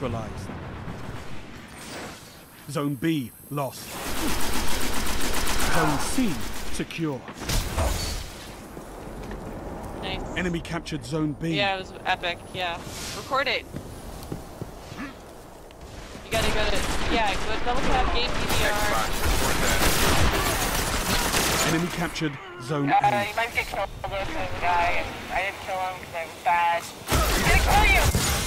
neutralized. Zone B lost. Zone C secure. Nice. Enemy captured Zone B. Yeah, it was epic. Yeah. Record it. You gotta go to... Yeah, go to double tap game DVR. Enemy captured Zone You A. might get killed with the guy, and I didn't kill him because I was bad. I'm gonna kill you!